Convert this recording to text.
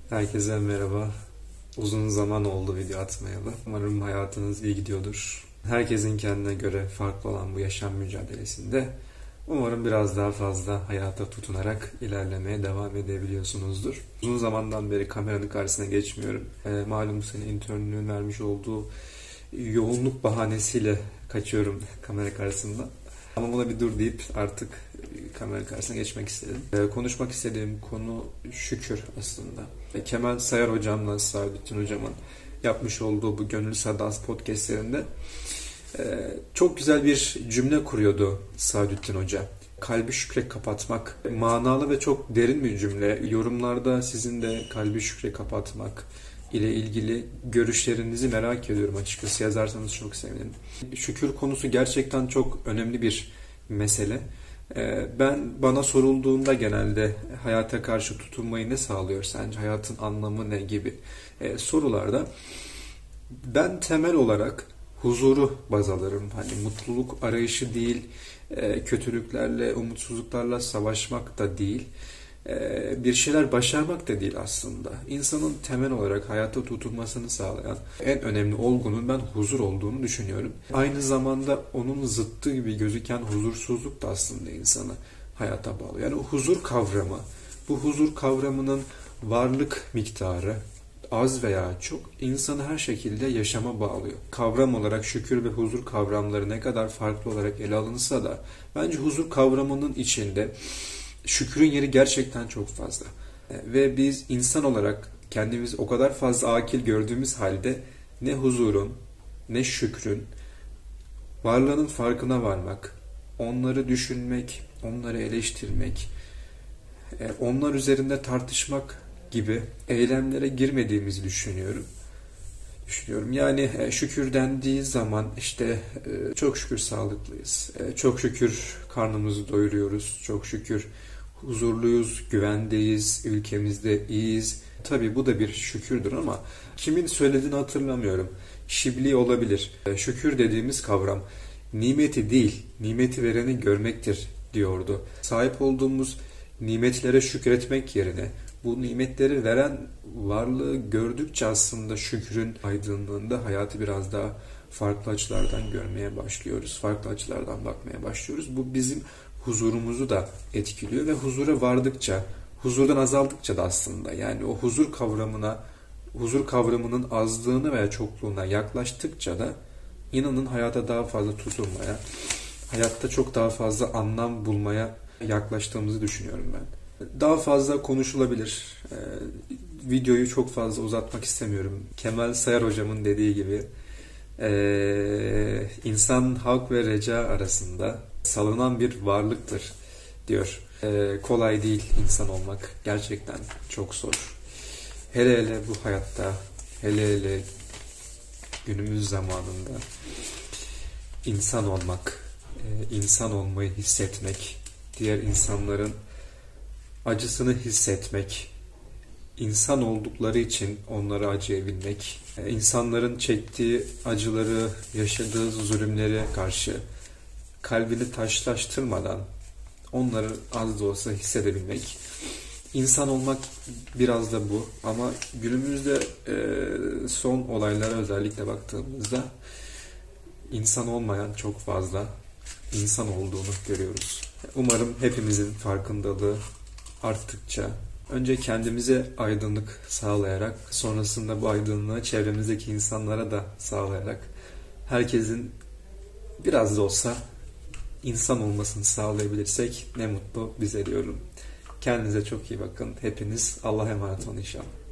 Herkese merhaba. Uzun zaman oldu video atmayalı. Umarım hayatınız iyi gidiyordur. Herkesin kendine göre farklı olan bu yaşam mücadelesinde umarım biraz daha fazla hayata tutunarak ilerlemeye devam edebiliyorsunuzdur. Uzun zamandan beri kameranın karşısına geçmiyorum. Malum senin internlüğün vermiş olduğu yoğunluk bahanesiyle kaçıyorum kamera karşısında. Ama buna bir dur deyip artık kamera karşısına geçmek istedim. Konuşmak istediğim konu şükür aslında. Kemal Sayar hocamla Saadettin hocamın yapmış olduğu bu Gönül Sadası podcastlerinde çok güzel bir cümle kuruyordu Saadettin hoca. Kalbi şükre kapatmak. Manalı ve çok derin bir cümle. Yorumlarda sizin de kalbi şükre kapatmak ile ilgili görüşlerinizi merak ediyorum açıkçası. Yazarsanız çok sevinirim. Şükür konusu gerçekten çok önemli bir mesele. Bana sorulduğunda genelde hayata karşı tutunmayı ne sağlıyor sence? Hayatın anlamı ne gibi sorularda ben temel olarak huzuru baz alırım. Hani mutluluk arayışı değil, kötülüklerle, umutsuzluklarla savaşmak da değil. Bir şeyler başarmak da değil aslında. İnsanın temel olarak hayata tutunmasını sağlayan en önemli olgunun ben huzur olduğunu düşünüyorum. Aynı zamanda onun zıttı gibi gözüken huzursuzluk da aslında insanı hayata bağlıyor. Yani huzur kavramı, bu huzur kavramının varlık miktarı az veya çok insanı her şekilde yaşama bağlıyor. Kavram olarak şükür ve huzur kavramları ne kadar farklı olarak ele alınsa da bence huzur kavramının içinde şükrün yeri gerçekten çok fazla. Ve biz insan olarak kendimizi o kadar fazla akil gördüğümüz halde ne huzurun ne şükrün varlığının farkına varmak, onları düşünmek, onları eleştirmek, onlar üzerinde tartışmak gibi eylemlere girmediğimizi düşünüyorum. Yani şükür dendiği zaman işte çok şükür sağlıklıyız, çok şükür karnımızı doyuruyoruz, çok şükür huzurluyuz, güvendeyiz, ülkemizde iyiyiz. Tabii bu da bir şükürdür ama kimin söylediğini hatırlamıyorum. Şibli olabilir. Şükür dediğimiz kavram nimeti değil, nimeti vereni görmektir diyordu. Sahip olduğumuz nimetlere şükretmek yerine bu nimetleri veren varlığı gördükçe aslında şükrün aydınlığında hayatı biraz daha farklı açılardan görmeye başlıyoruz. Farklı açılardan bakmaya başlıyoruz. Bu bizim huzurumuzu da etkiliyor ve huzura vardıkça, huzurdan azaldıkça da aslında yani o huzur kavramının azlığını veya çokluğuna yaklaştıkça da inanın hayata daha fazla tutunmaya, hayatta çok daha fazla anlam bulmaya yaklaştığımızı düşünüyorum ben. Daha fazla konuşulabilir. Videoyu çok fazla uzatmak istemiyorum. Kemal Sayar hocamın dediği gibi insan halk ve reca arasında salınan bir varlıktır diyor. Kolay değil insan olmak. Gerçekten çok zor. Hele hele bu hayatta, hele hele günümüz zamanında insan olmak, insan olmayı hissetmek, diğer insanların acısını hissetmek, insan oldukları için onlara acıyabilmek, insanların çektiği acıları, yaşadığı zulümlere karşı kalbini taşlaştırmadan onları az da olsa hissedebilmek. İnsan olmak biraz da bu ama günümüzde son olaylara özellikle baktığımızda insan olmayan çok fazla insan olduğunu görüyoruz. Umarım hepimizin farkındalığı arttıkça önce kendimize aydınlık sağlayarak sonrasında bu aydınlığı çevremizdeki insanlara da sağlayarak herkesin biraz da olsa insan olmasını sağlayabilirsek ne mutlu bize diyorum. Kendinize çok iyi bakın. Hepiniz Allah'a emanet olun inşallah.